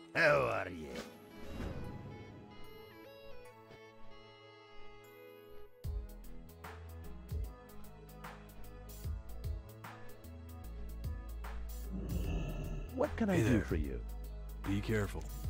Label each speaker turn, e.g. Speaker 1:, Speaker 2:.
Speaker 1: How are you?
Speaker 2: What can I
Speaker 3: Hey
Speaker 2: do
Speaker 3: there.
Speaker 2: for you?
Speaker 3: Be careful.